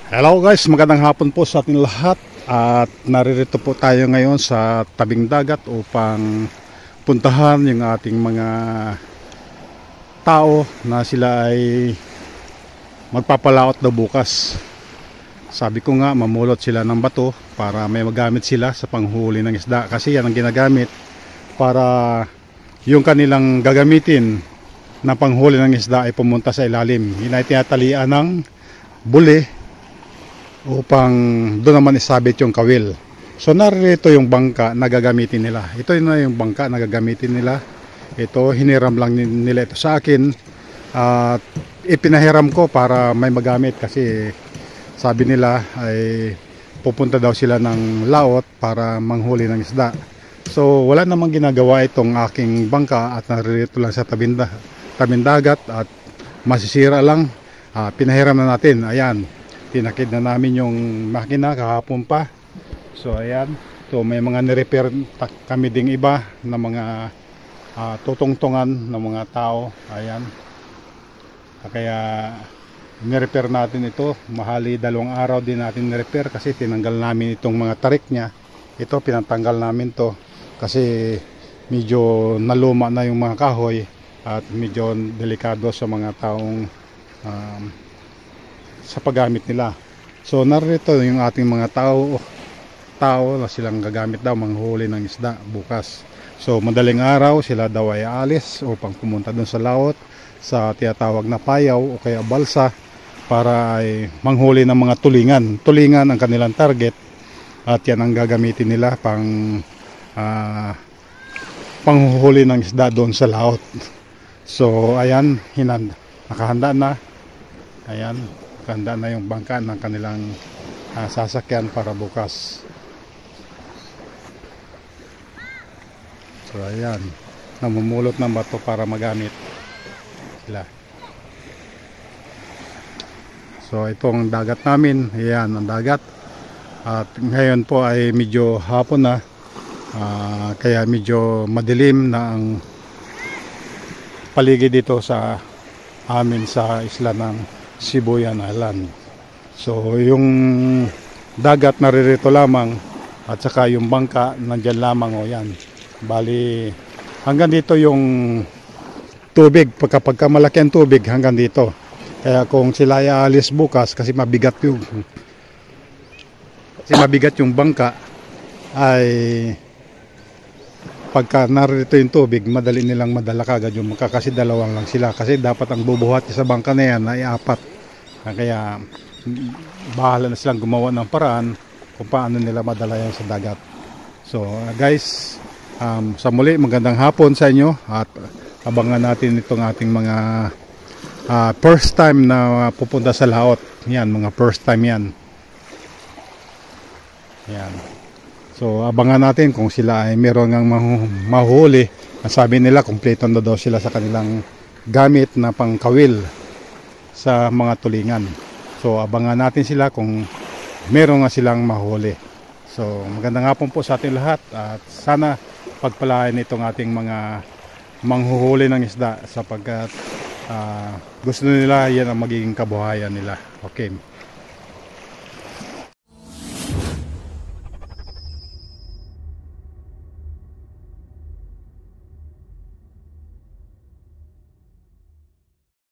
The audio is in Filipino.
Hello guys, magandang hapon po sa ating lahat. At naririto po tayo ngayon sa tabing dagat upang puntahan yung ating mga tao na sila ay magpapalaot daw bukas. Sabi ko nga, mamulot sila ng bato para may magamit sila sa panghuli ng isda. Kasi yan ang ginagamit para yung kanilang gagamitin na panghuli ng isda ay pumunta sa ilalim. Yun ay tinatalian ng buli upang doon naman isabit yung kawil. So narito yung bangka na gagamitin nila. Ito na yung bangka na gagamitin nila. Ito, hiniram lang nila ito sa akin. At ipinahiram ko para may magamit kasi sabi nila ay pupunta daw sila ng laot para manghuli ng isda. So wala namang ginagawa itong aking bangka at narito lang sa tabing dagat at masisira lang. Pinahiram na natin. Ayan, tinakid na namin yung makina kahapon pa. So ayan, so may mga nirepair kami ding iba na mga tutungtungan ng mga tao. Ayan, kaya nirepair natin ito. Mahali 2 araw din natin nirepair kasi tinanggal namin itong mga tarik nya. Ito pinatanggal namin to kasi medyo naluma na yung mga kahoy at medyo delikado sa mga taong sa paggamit nila. So narito yung ating mga tao na silang gagamit daw manghuli ng isda bukas. So madaling araw sila daw ay alis upang pumunta dun sa laot sa tinatawag na payaw o kaya balsa para ay manghuli ng mga tulingan ang kanilang target at yan ang gagamitin nila panghuli ng isda doon sa laot. So ayan, nakahanda na. Ayan, handa na yung bangka ng kanilang sasakyan para bukas. So ayan, namumulot ng bato para magamit sila. So itong dagat namin, ayan ang dagat. At ngayon po ay medyo hapon na, kaya medyo madilim na ang paligid dito sa amin sa isla ng Sibuyan Island. So yung dagat naririto lamang at saka yung bangka nandyan lamang. O yan, bali hanggang dito yung tubig. Pagka malaki ang tubig hanggang dito. Kaya kung sila ay aalis bukas kasi mabigat yung bangka, ay pagka narito yung tubig madali nilang madala kagad yung bangka kasi 2 lang sila. Kasi dapat ang bubuhat sa bangka na yan ay 4. Kaya bahala na silang gumawa ng paraan kung paano nila madala yan sa dagat. So guys, sa muli magandang hapon sa inyo at abangan natin itong ating mga first time na pupunta sa laot. Yan, mga first time yan. Yan. So abangan natin kung sila ay meron ngang mahuli. Sabi nila kumpleto na daw sila sa kanilang gamit na pangkawil sa mga tulingan. So abangan natin sila kung meron nga silang mahuli. So magandang hapon po sa ating lahat at sana pagpalain itong ating mga manghuhuli ng isda sapagkat gusto nila yan ang magiging kabuhayan nila. Okay.